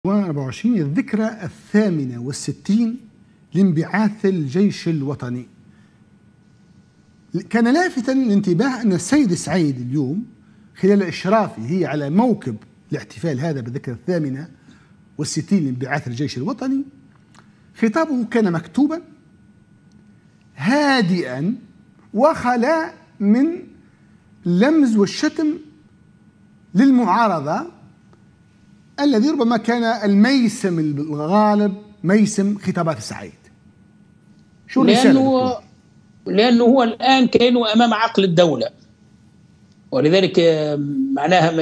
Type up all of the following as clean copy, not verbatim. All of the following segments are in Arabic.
24 الذكرى 68 لانبعاث الجيش الوطني. كان لافتا للانتباه أن السيد سعيد اليوم خلال إشرافه على موكب الاحتفال هذا بالذكرى 68 لانبعاث الجيش الوطني، خطابه كان مكتوبا هادئا وخلا من اللمز والشتم للمعارضة الذي ربما كان الميسم الغالب ميسم خطابات السعيد. شو الرسالة؟ لأنه هو الآن كانوا أمام عقل الدولة، ولذلك معناها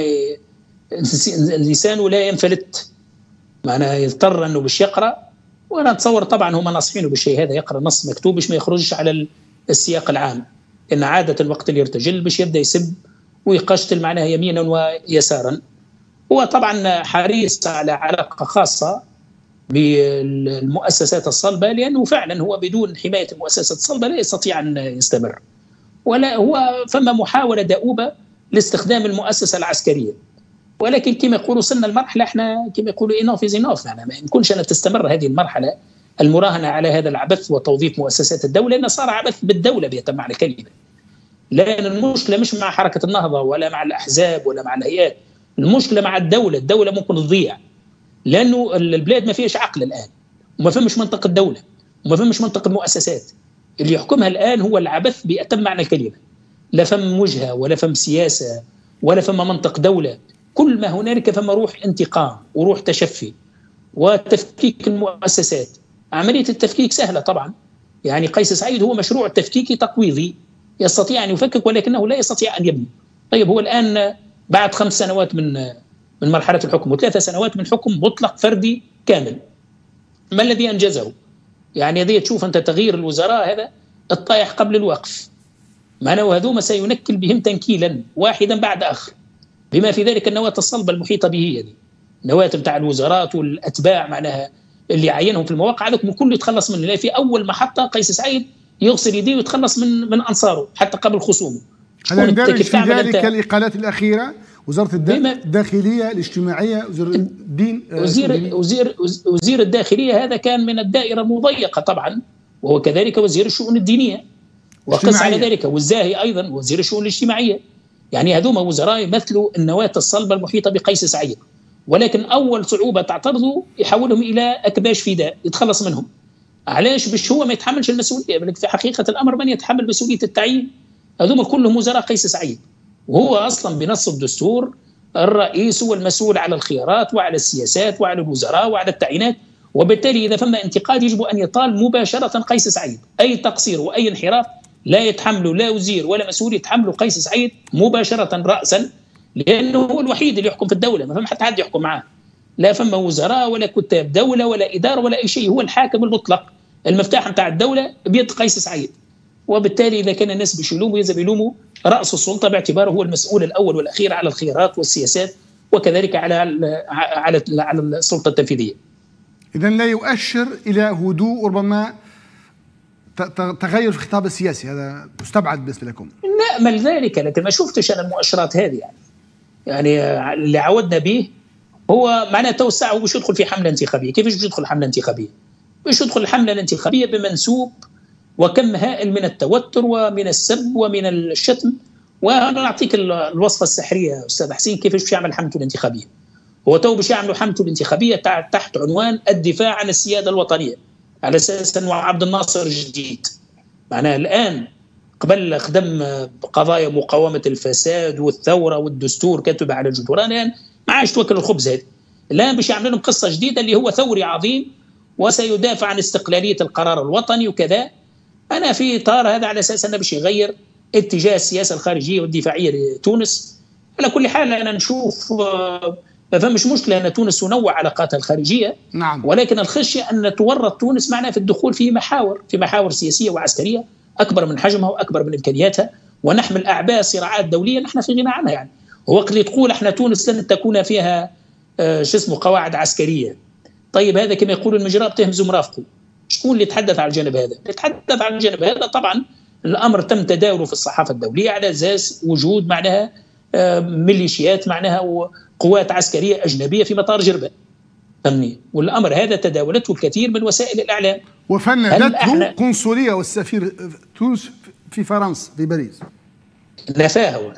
لسانه لا ينفلت، معناها يضطر أنه باش يقرأ. وأنا أتصور طبعا هم ناصحينه بالشيء هذا، يقرأ نص مكتوب باش ما يخرجش على السياق العام، لأن عادة الوقت اللي يرتجل باش يبدأ يسب ويقشتل معناها يمينا ويسارا. هو طبعا حريص على علاقة خاصة بالمؤسسات الصلبة، لأنه فعلا هو بدون حماية المؤسسات الصلبة لا يستطيع أن يستمر، ولا هو فما محاولة دؤوبة لاستخدام المؤسسة العسكرية. ولكن كما يقولوا وصلنا المرحلة احنا كما يقولوا enough is enough، يعني ما يمكنش أن تستمر هذه المرحلة المراهنة على هذا العبث وتوظيف مؤسسات الدولة، لأن صار عبث بالدولة بيتم معنى الكلمة. لأن المشكلة مش مع حركة النهضة ولا مع الأحزاب ولا مع الهيئات، المشكلة مع الدولة. الدولة ممكن تضيع لأنه البلاد ما فيهاش عقل الآن، وما فهمش منطق الدولة، وما فهمش منطق المؤسسات. اللي يحكمها الآن هو العبث بأتم معنى الكلمة، لا فهم وجهة ولا فهم سياسة ولا فهم منطق دولة. كل ما هنالك فما روح انتقام وروح تشفي وتفكيك المؤسسات. عملية التفكيك سهلة طبعا، يعني قيس سعيد هو مشروع تفكيكي تقويضي، يستطيع أن يفكك ولكنه لا يستطيع أن يبني. طيب هو الآن بعد 5 سنوات من مرحلة الحكم و3 سنوات من حكم مطلق فردي كامل، ما الذي أنجزه؟ يعني هذه تشوف أنت تغيير الوزراء هذا الطائح قبل الوقف، معناه هذوما سينكل بهم تنكيلا واحدا بعد آخر، بما في ذلك النواة الصلبة المحيطة به، يعني نواة بتاع الوزارات والأتباع معناها اللي عينهم في المواقع هذوك كله يتخلص منه. في أول محطة قيس سعيد يغسل يديه ويتخلص من أنصاره حتى قبل خصومه. هل يندرج في ذلك الإقالات الأخيرة؟ وزارة الداخلية الاجتماعية، وزير الدين، وزير الداخلية هذا كان من الدائرة المضيقة طبعا، وهو كذلك وزير الشؤون الدينية، وقس على ذلك والزاهي أيضا وزير الشؤون الاجتماعية. يعني هذوما وزراء يمثلوا النواة الصلبة المحيطة بقيس سعيد، ولكن أول صعوبة تعترضوا يحولهم إلى أكباش فداء يتخلص منهم. علاش؟ باش هو ما يتحملش المسؤولية. في حقيقة الأمر من يتحمل مسؤولية التعيين؟ هذوما كلهم وزراء قيس سعيد، وهو أصلا بنص الدستور الرئيس هو المسؤول على الخيارات وعلى السياسات وعلى الوزراء وعلى التعيينات. وبالتالي إذا فما انتقاد يجب أن يطال مباشرة قيس سعيد. أي تقصير وأي انحراف لا يتحمله لا وزير ولا مسؤول، يتحمله قيس سعيد مباشرة رأسا، لأنه هو الوحيد اللي يحكم في الدولة، ما فما حتى حد يحكم معاه، لا فما وزراء ولا كتاب دولة ولا إدارة ولا أي شيء. هو الحاكم المطلق، المفتاح نتاع الدولة بيد قيس سعيد. وبالتالي إذا كان الناس بيشيلوه يجب يلوموا رأس السلطة باعتباره هو المسؤول الأول والأخير على الخيارات والسياسات، وكذلك على السلطة التنفيذية. إذن لا يؤشر إلى هدوء، ربما تغير في الخطاب السياسي، هذا مستبعد بالنسبة لكم؟ نأمل ذلك، لكن ما شفتش أنا المؤشرات هذه. يعني اللي عودنا به هو معناته الساعة هو باش يدخل في حملة انتخابية. كيفاش باش يدخل حملة انتخابية؟ باش يدخل الحملة الانتخابية بمنسوب وكم هائل من التوتر ومن السب ومن الشتم. وأنا نعطيك الوصفة السحرية أستاذ حسين كيفاش باش يعمل حملته الانتخابية. هو تو باش يعملوا حملته الانتخابية تحت عنوان الدفاع عن السيادة الوطنية، على أساس أنه عبد الناصر جديد. معناها الآن قبل خدم قضايا مقاومة الفساد والثورة والدستور كتب على الجدران، الآن ما عادش توكل الخبز هذه. الآن باش يعمل لهم قصة جديدة اللي هو ثوري عظيم وسيدافع عن استقلالية القرار الوطني وكذا. أنا في إطار هذا على أساس أنه باش يغير اتجاه السياسة الخارجية والدفاعية لتونس. على كل حال أنا نشوف ما فمش مشكلة أن تونس تنوع علاقاتها الخارجية، نعم، ولكن الخشية أن تورط تونس معنا في الدخول في محاور سياسية وعسكرية أكبر من حجمها وأكبر من إمكانياتها، ونحمل أعباء صراعات دولية نحن في غنى عنها. يعني وقت اللي تقول احنا تونس لن تكون فيها قواعد عسكرية، طيب هذا كما يقول المجراء بتهمز مرافقه. شكون اللي يتحدث على الجانب هذا؟ اللي يتحدث على الجانب هذا طبعا الأمر تم تداوله في الصحافة الدولية على أساس وجود معناها ميليشيات معناها وقوات عسكرية أجنبية في مطار جربة. أمنية، والأمر هذا تداولته الكثير من وسائل الإعلام، وفندته قنصلية والسفير تونس في فرنسا في باريس. نفاه هو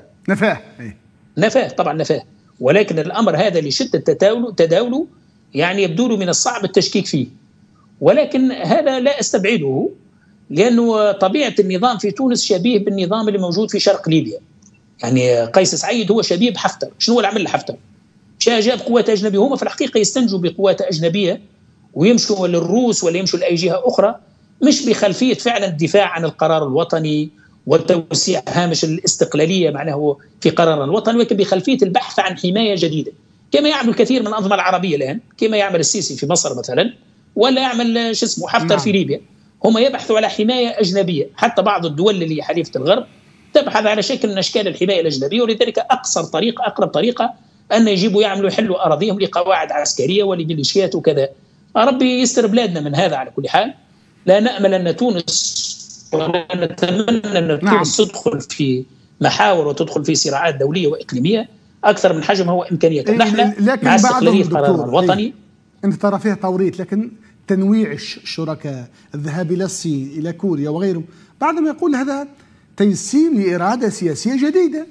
نفاه طبعا نفاه، ولكن الأمر هذا لشدة تداوله يعني يبدو له من الصعب التشكيك فيه، ولكن هذا لا استبعده، لأنه طبيعة النظام في تونس شبيه بالنظام اللي موجود في شرق ليبيا. يعني قيس سعيد هو شبيه بحفتر. شنو اللي عمل لحفتر؟ جاب قوات أجنبية، هم في الحقيقة يستنجوا بقوات أجنبية ويمشوا للروس ولا يمشوا لأي جهة أخرى، مش بخلفية فعلا الدفاع عن القرار الوطني وتوسيع هامش الاستقلالية معناه في قرار الوطني، ولكن بخلفية البحث عن حماية جديدة، كما يعمل الكثير من الأنظمة العربية الآن، كما يعمل السيسي في مصر مثلا، ولا يعمل حفتر في ليبيا. هم يبحثوا على حماية أجنبية. حتى بعض الدول اللي حليفة الغرب تبحث على شكل من أشكال الحماية الأجنبية، ولذلك أقصر طريقة أقرب طريقة أن يجيبوا يحلوا أراضيهم لقواعد عسكرية ولميليشيات وكذا. ربي يستر بلادنا من هذا. على كل حال لا نأمل أن تونس ولا نتمنى أن تونس تدخل في محاور وتدخل في صراعات دولية وإقليمية أكثر من حجمها وإمكانياتها. نحن مع استقلالية قرارنا الوطني. أنت ترى فيها توريط، لكن تنويع الشركاء، الذهاب إلى الصين إلى كوريا وغيرهم، بعضهم يقول هذا تجسيم لإرادة سياسية جديدة.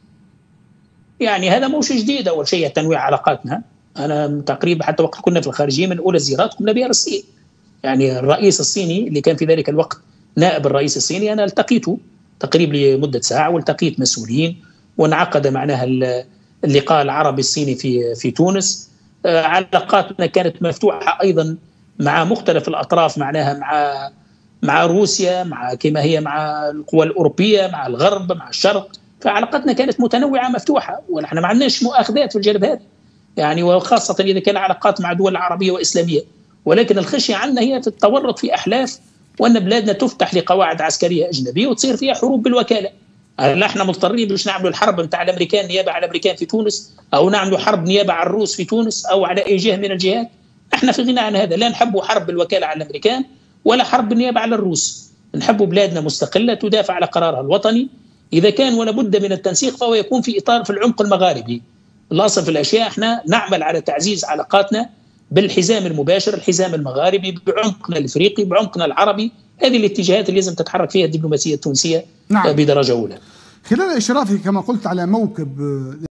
يعني هذا مش جديد. أول شيء تنويع علاقاتنا. أنا تقريبا حتى وقت كنا في الخارجية من أولى الزيارات قمنا بها للصين. يعني الرئيس الصيني اللي كان في ذلك الوقت نائب الرئيس الصيني أنا التقيته تقريبا لمدة ساعة، والتقيت مسؤولين، وانعقد معناها اللقاء العربي الصيني في تونس. علاقاتنا كانت مفتوحة أيضا مع مختلف الأطراف، معناها مع روسيا، مع كما هي مع القوى الأوروبية، مع الغرب، مع الشرق. فعلاقتنا كانت متنوعة مفتوحة، ونحن ما عندناش مؤاخذات في الجانب هذا يعني، وخاصة إذا كان علاقات مع دول عربية وإسلامية. ولكن الخشية عندنا هي في التورط في أحلاف، وأن بلادنا تفتح لقواعد عسكرية أجنبية وتصير فيها حروب بالوكالة. لا احنا مضطرين باش نعملوا الحرب نتاع الامريكان نيابه على الامريكان في تونس، او نعملوا حرب نيابه على الروس في تونس، او على اي جهه من الجهات. احنا في غنى عن هذا. لا نحبوا حرب بالوكاله على الامريكان ولا حرب بالنيابه على الروس. نحبوا بلادنا مستقله تدافع على قرارها الوطني. اذا كان ولا بد من التنسيق فهو يكون في اطار في العمق المغاربي. الاصل في الاشياء احنا نعمل على تعزيز علاقاتنا بالحزام المباشر، الحزام المغاربي، بعمقنا الافريقي، بعمقنا العربي. هذه الاتجاهات اللي لازم تتحرك فيها الدبلوماسيه التونسيه بدرجه اولى. خلال إشرافه كما قلت على موكب